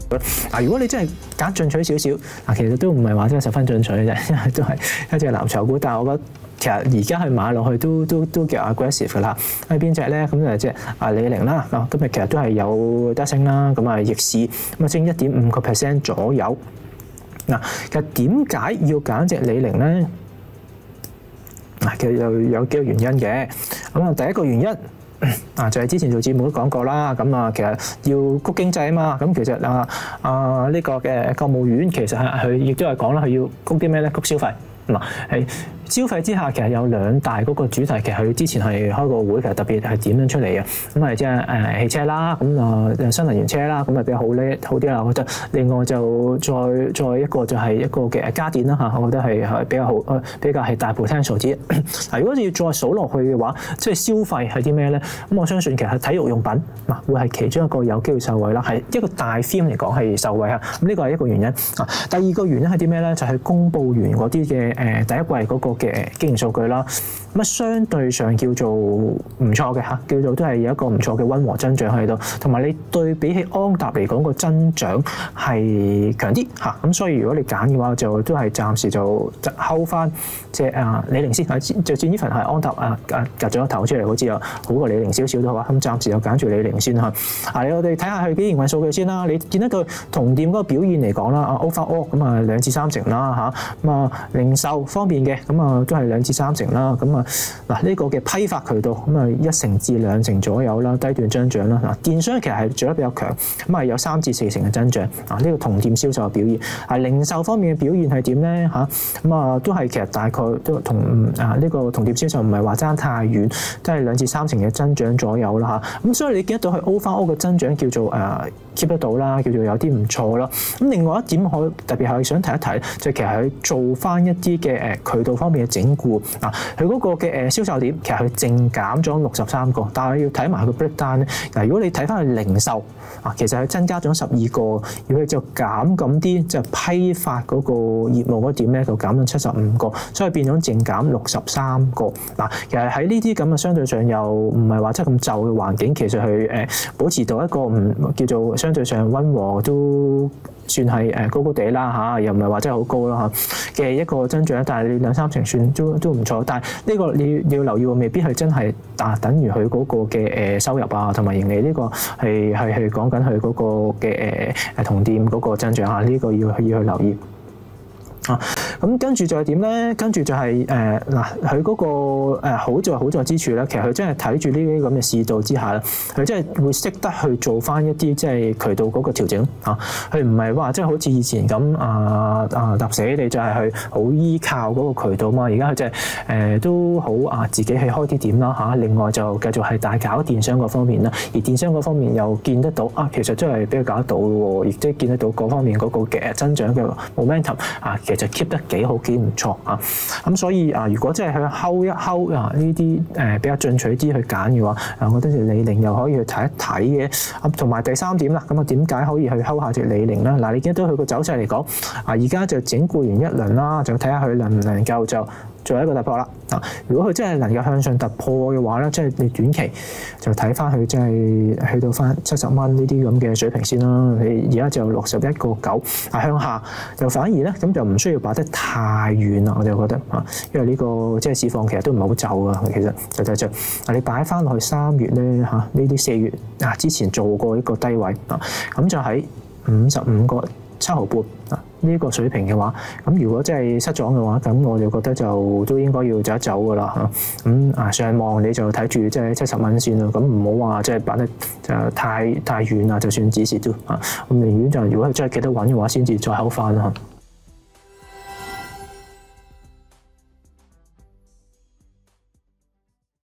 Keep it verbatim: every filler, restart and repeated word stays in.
嗱，如果你真係揀進取少少，嗱，其實都唔係話真係十分進取嘅啫，因為都係一隻藍籌股。但係我覺得其實而家去買落去都都都叫 aggressive 㗎啦。係邊隻咧？咁就即係啊李寧啦。嗱，今日其實都係有得升啦，咁啊逆市咁啊升一點五個 percent 左右。嗱，其實點解要揀隻李寧咧？嗱，其實有有幾個原因嘅。咁啊，第一個原因啊，就係之前做節目都講過啦。咁啊，其實要谷經濟啊嘛。咁其實啊啊呢個嘅國務院其實係佢亦都係講啦，佢要谷啲咩咧？谷消費。嗱，係消費之下，其實有兩大嗰個主題。其實佢之前係開個會，其實特別係點樣出嚟嘅。咁係即係誒汽車啦，咁啊新能源車啦，咁啊比較好咧，好啲啦。我覺得另外就再再一個就係一個嘅家電啦嚇，我覺得係係比較好，比較係大 potential 之一。嗱，如果你要再數落去嘅話，即係消費係啲咩咧？咁我相信其實體育用品嗱會係其中一個有機會受惠啦，係一個大 theme 嚟講係受惠啊。咁呢個係一個原因。啊，第二個原因係啲咩咧？就係公佈完嗰啲嘅誒第一季嗰個嘅經營數據啦，咁啊相對上叫做唔錯嘅嚇，叫做都係有一個唔錯嘅溫和增長喺度，同埋你對比起安踏嚟講個增長係強啲嚇，咁所以如果你揀嘅話，就都係暫時就睺翻隻啊李寧先，就算呢份係安踏啊啊夾咗個頭出嚟，好似又好過李寧少少都好啊，咁暫時就揀住李寧先嚇。啊，我哋睇下佢啲營運數據先啦，你見得佢同店嗰個表現嚟講啦，啊 overall 咁啊兩至三成啦嚇，咁啊零售方面嘅咁啊都係兩至三成啦，咁啊嗱呢個嘅批發渠道咁啊一成至兩成左右啦，低段增長啦。嗱，電商其實係做得比較強，咁啊有三至四成嘅增長。啊，呢個同店銷售嘅表現，啊零售方面嘅表現係點咧嚇？咁啊都係其實大概都同啊呢個同店銷售唔係話爭太遠，都係兩至三成嘅增長左右啦嚇。咁所以你見得到佢 overall 嘅增長叫做誒 keep 得到啦，叫做有啲唔錯啦。咁另外一點我特別係想提一提，就係其實佢做翻一啲嘅誒渠道方面嘅整固啊，佢嗰個嘅誒銷售點其實佢淨減咗六十三個，但係要睇埋佢 breakdown 咧。嗱，如果你睇翻佢零售啊，其實佢增加咗十二個，如果佢就減咁啲即係批發嗰個業務嗰點咧，就減咗七十五個，所以變咗淨減六十三個。嗱，其實喺呢啲咁嘅相對上又唔係話真係咁就嘅環境，其實佢誒保持到一個唔叫做相對上溫和都算係誒高高地啦嚇，又唔係話真係好高啦嚇嘅一個增長，但係你兩三成算都都唔錯。但係呢個你要留意喎，未必係真係啊等於佢嗰個嘅誒收入啊同埋盈利呢個係係係講緊佢嗰個嘅誒誒同店嗰個增長啊，呢個要要去留意。啊，咁跟住就係點咧？跟住就係誒嗱，佢嗰個誒好在好在之處咧，其實佢真係睇住呢啲咁嘅市道之下咧，佢真係會識得去做翻一啲即係渠道嗰個調整啊。佢唔係話即係好似以前咁啊啊搭死你就係去好依靠嗰個渠道嘛。而家佢即係誒都好啊，自己去開啲點啦嚇。另外就繼續係大搞電商嗰方面啦。而電商嗰方面又見得到啊，其實真係比較搞得到喎，亦即係見得到嗰方面嗰個嘅增長嘅 momentum 啊。其實就 keep 得幾好幾唔錯啊！咁所以啊，如果真係去睺一睺啊呢啲誒比較進取啲去揀嘅話，啊，我覺得隻李寧又可以去睇一睇嘅。啊，同埋第三點啦，咁啊點解可以去睺下隻李寧咧？嗱，你見到佢個走勢嚟講，啊而家就整固完一輪啦，就睇下佢能唔能夠就做一個突破啦。啊，如果佢真係能夠向上突破嘅話咧，即係你短期就睇翻佢真係去到翻七十蚊呢啲咁嘅水平先啦。你而家就六十一個九，啊向下就反而咧咁就唔需要擺得太遠啦。我就覺得啊，因為呢個即係市況其實都唔係好就啊。其實就就就啊，你擺翻落去三月咧嚇，呢啲四月啊之前做過一個低位啊，咁就喺五十五個七毫半啊。呢個水平嘅話，咁如果真係失咗嘅話，咁我就覺得就都應該要走一走噶啦嚇。咁啊上望你就睇住即係七十蚊先啦。咁唔好話即係擺得就太太遠啦，就算止蝕都嚇。咁寧願就如果係真係企得穩嘅話，先至再睺翻啦嚇。